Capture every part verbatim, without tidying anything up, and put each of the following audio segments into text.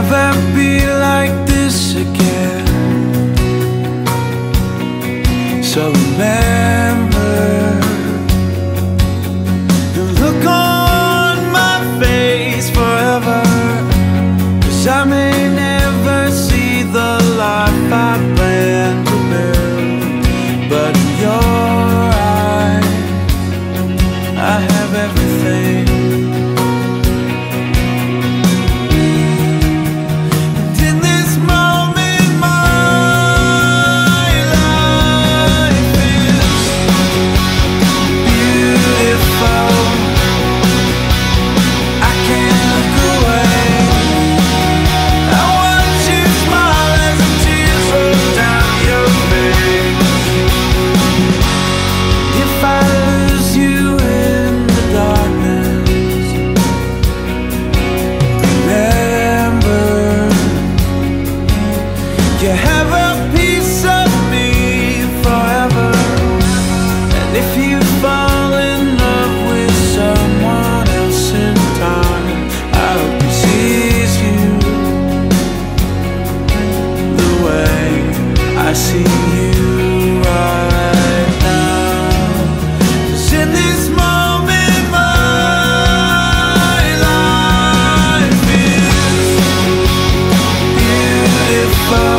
never be like this again. So remember the look on my face forever, 'cause I may never see the life I plan to build, but in your eyes I have everything. You have a piece of me forever, and if you fall in love with someone else in time, I hope he sees you the way I see you right now. 'Cause in this moment my life is beautiful.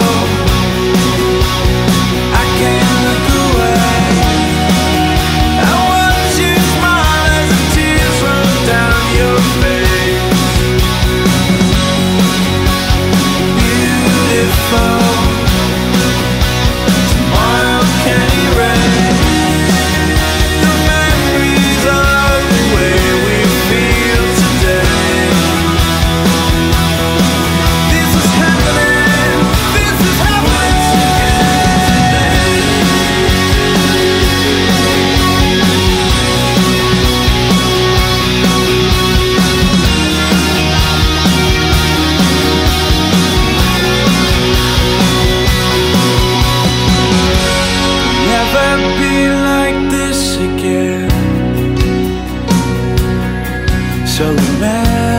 So remember